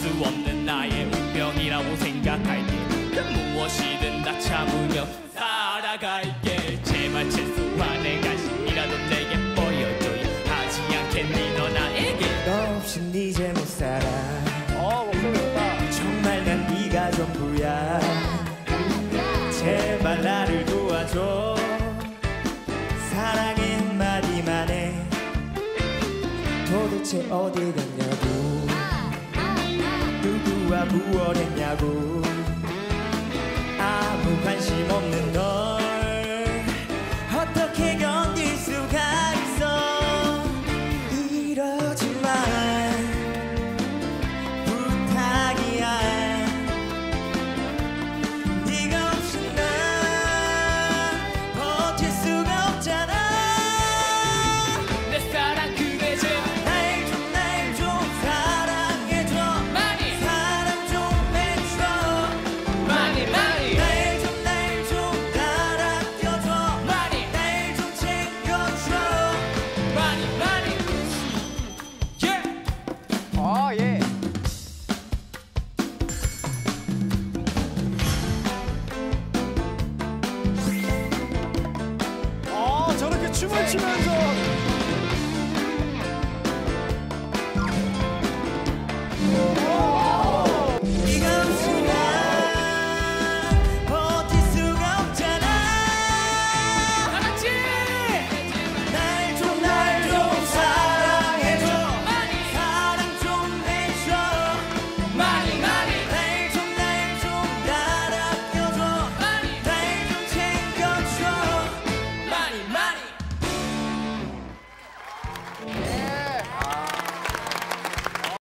없는 나의 운명이라고 생각할게. 무엇이든 다 참으며 살아갈게. 제발 최소한의 관심이라도 내게 보여줘. 하지 않겠니 너 나에게. 너 없인 이제 못 살아. 목소리 좋다. 정말 난 네가 전부야. 제발 나를 도와줘. 사랑의 한마디만 해. 도대체 어디 갔냐고. 누구와 무얼 했냐고. 아무 관심 없는 널 어떻게 견딜 수가 있어. 이러지만 부탁이야. 네가 없이 난 버틸 수가 없잖아. 내 사랑 그대 제발 날 좀 사랑해줘. 많이 사랑 좀 해줘. 많이 많이 날 좀 따라껴줘. 많이 날 좀 챙겨줘. 많이 많이 예. 저렇게 춤을 추면서